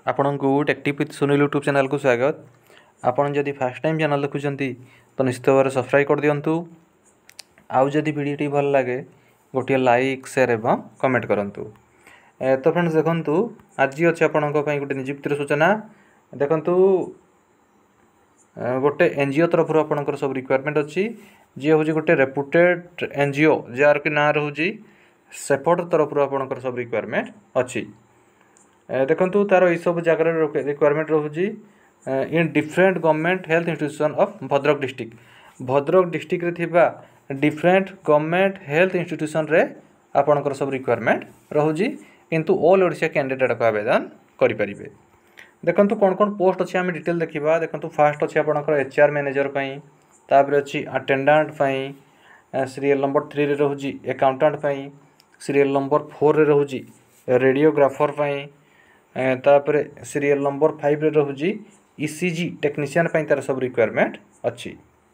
आपण को टेक्टिव विथ सुनील यूट्यूब चैनल को स्वागत। आपण जदि फर्स्ट टाइम चैनल देखुंती तो निश्चित भाव सब्सक्राइब कर दिंतु। आउ जदि वीडियो भल लगे गोटे लाइक शेयर एवं कमेंट करंतु। तो फ्रेंड्स देखंतु आज अच्छे आपण गोटे निजुक्तिर सूचना देखंतु गोटे एनजीओ तरफ आपंकर सब रिक्वायरमेंट अच्छी जी हूँ गोटे रेपुटेड एनजीओ जार कि ना रोचे सेफर्ड तरफ आपंकर सब रिक्वायरमेंट अच्छी। देखंतु तार ये सब जगह रिक्वायरमेंट रोचे in different government health institution of Bhadrak district रे थिबा डिफरेंट गवर्नमेंट हेल्थ इंस्टीट्यूशन रे आपंकर सब रिक्वायरमेंट रोचे किंतु ऑल ओडिशा कैंडिडेट को आवेदन करि परिबे। देखंतु कौन कौन पोस्ट अच्छी आम डिटेल देखा। देखंतु फास्ट अच्छी आपंकर एचआर मैनेजर पई, तापर अच्छी अटेंडेंट पई, सीरियल नंबर 3 रे रोचे अकाउंटेंट पई, सीरियल नंबर 4 रे रोचे रेडियोग्राफर पई, तापर सीरियल नंबर 5 रे रोचे ईसीजी टेक्नीशियन पई तार सब रिक्वायरमेंट अच्छी।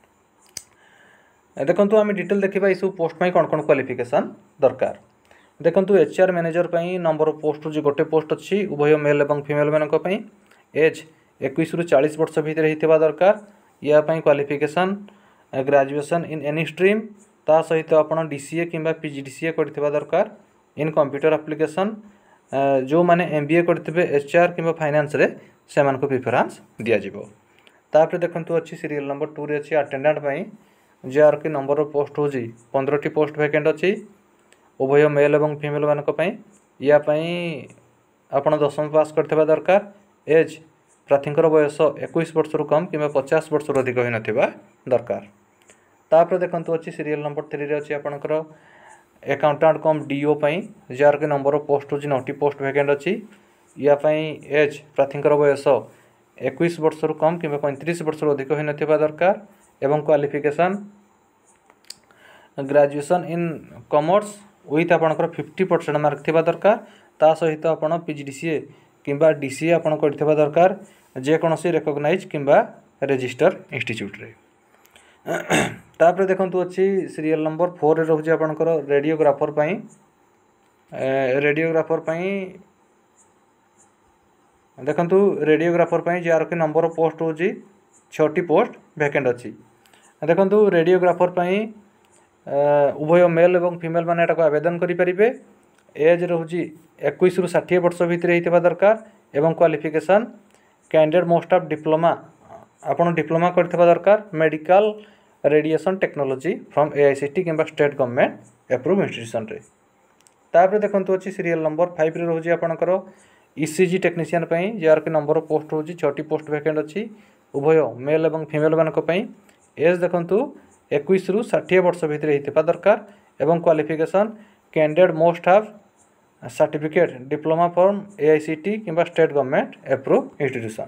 देखंतु आम डिटेल देखा ये सब पोस्ट पई कौन कौन क्वालिफिकेशन दरकार। देखंतु एचआर मैनेजर पई नंबर ऑफ पोस्ट जो गोटे पोस्ट अच्छी उभय मेल एवं फीमेल मानक पई एज 21 रु 40 वर्ष भितर होइथिबा दरकार। या पई qualification graduation in any stream ता सहित आपण डीसीए किंबा पीजीडीसीए करथिबा दरकार इन कंप्यूटर एप्लिकेशन। जो माने एमबीए करथिबे एचआर किंबा फाइनेंस रे से मान को प्रेफरेंस दिया जिवो। तापर देखंतु अच्छी सीरियल नंबर 2 रे अच्छी अटेंडेंट पई जार के नंबर ऑफ पोस्ट होजी 15 टी पोस्ट वैकेंट अच्छी उभय मेल एवं फीमेल मानक पई। या पई आपण 10वीं पास करथिबा दरकार। एज प्रार्थींकर बयस 21 वर्ष रु कम किंबा 50 वर्ष रु अधिक होई नथिबा दरकार। तापर देखंतु अच्छी सीरियल नंबर 3 रे अच्छी आपणकर अकाउंटेंट कम डीओ पई जार के नंबर ऑफ पोस्ट होजी 9 टी पोस्ट वैकेंट अच्छी। या पई एज प्रार्थींकर बयस 21 वर्ष रु कम किंबा 35 वर्ष रु अधिक होई नथिबा दरकार एवं qualification graduation in commerce with आपणकर 50% मार्क थिबा दरकार। ता सहित आपण पीजीडीसीए किंबा डीसीए आपण करथिबा दरकार जे कोनोसी रिकॉग्नाइज किंबा रजिस्टर इंस्टीट्यूट रे। तापर देखंतु अच्छी सीरियल नंबर 4 रे रहउजे आपणकर रेडियोग्राफर पई देखंतु रेडियोग्राफर पई जार के नंबर ऑफ पोस्ट होजी 6 टी पोस्ट वैकेंट अच्छी। देखंतु रेडियोग्राफर पई उभय मेल एवं फीमेल माने एटा को आवेदन करि परिबे। एज रहउजी 21 रु 60 वर्ष भितर हेतिबा दरकार एवं qualification candidate most of diploma आपण डिप्लोमा करथिबा दरकार medical radiation technology from AICTE किंबा स्टेट गवर्नमेंट अप्रूव इंस्टीट्यूशन रे। तापर देखंतु अछि सीरियल नंबर 5 रे रहउजी आपणकर ईसीजी टेक्नीशियन पई जार के नंबर ऑफ पोस्ट होजी 6 टी पोस्ट वैकेंट अछि उभय मेल एवं फीमेल मानक पई। एज देखंतु 21 रु 60 वर्ष भितर हेतिबा दरकार एवं qualification candidate most of certificate diploma from AICTE किंबा स्टेट गवर्नमेंट अप्रूव इंस्टीट्यूशन।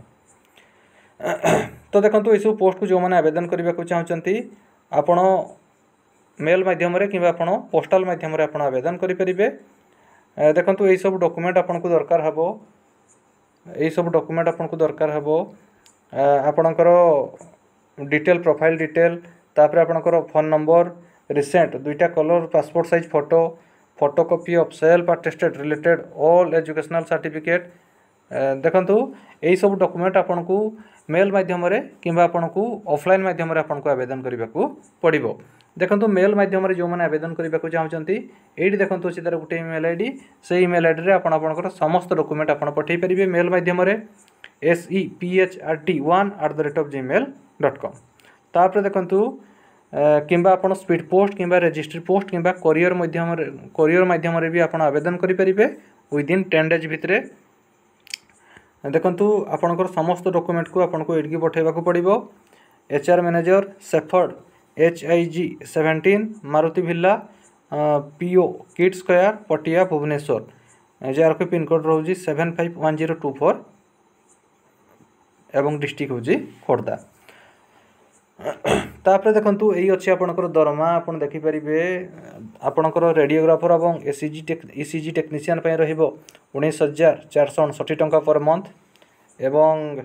तो देखंतु ये सब पोस्ट को जो माने आवेदन करबा को चाहउचंती आपण मेल माध्यम रे किंबा आपण पोस्टल माध्यम रे आपण आवेदन करि परिबे। देखंतु ये सब डॉक्यूमेंट आपण को दरकार हबो। ये सब डॉक्यूमेंट आपण को दरकार हबो आपणकर डिटेल प्रोफाइल डिटेल तापर आपणकर फोन नंबर रिसेंट 2टा colour passport size photocopy of self attested related all educational certificate. देखंतु एई सब डॉक्यूमेंट आपन को मेल माध्यम रे किंबा आपन को ऑफलाइन माध्यम रे आपन को आवेदन करबा को पड़िबो। देखंतु मेल माध्यम रे जो माने आवेदन करबा को चाहउचंती एडी देखंतु से तार गुटे ईमेल आईडी से ईमेल आईडी रे आपन आपनकर समस्त डॉक्यूमेंट आपन पठै परिबे मेल माध्यम रे sephrd1@gmail.com। तापर देखंतु किंबा आपण स्पीड पोस्ट किंबा रजिस्ट्री पोस्ट किंबा कोरियर माध्यम रे भी आपण आवेदन करि परिबे विद इन 10 डेज भितरे। देखंतु आपनकर समस्त डॉक्यूमेंट को आपन को एडकी पठेबा को पड़िबो। HR manager Shepherd HIG 17 Maruti villa PO kid square Patia Bhubaneswar जार के पिन कोड रहउजी 751024 एवं डिस्ट्रिक्ट होजी खोर्धा। तापर देखंतु एई अछि आपनकर दरमा आपण देखि परिबे आपनकर रेडियोग्राफर एवं ECG टेक्नीशियन पय रहिबो 19459 टंका पर मंथ एवं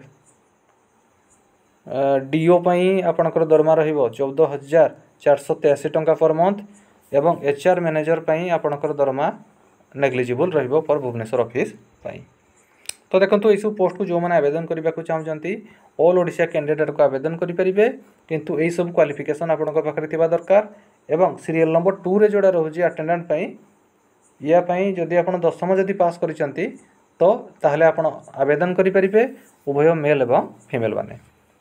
डीओ पई आपनकर दरमा रहिबो 14483 टंका पर मंथ एवं एचआर मैनेजर पई आपनकर दरमा नेग्लिजिबल रहिबो फॉर भुवनेश्वर ऑफिस पई। तो देखो यही सब पोस्ट को जो मैंने आवेदन करने को चाहते ऑल ओडिशा कैंडिडेट को आवेदन करेंगे किंतु यही सब क्वालिफिकेशन आपंक पाखे थी दरकार एवं सीरियल नंबर 2 रे जोड़ा रोचे अटेंडेंट या जदि आप 10वीं जदि पास करिसेंती तो ताहले आपण आवेदन करेंगे उभय मेल एवं फीमेल माने।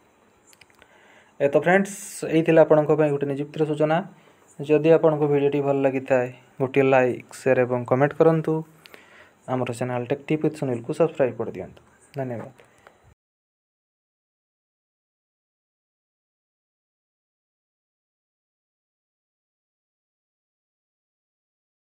तो फ्रेंड्स यही आपण गोटे निजुक्तिर सूचना। जदि आपको भिडियोटी भल लगी था गोटे लाइक शेयर एवं कमेंट करूँ। आमर चैनल टेक टिप विथ सुनील को सब्सक्राइब कर दिंतु। धन्यवाद।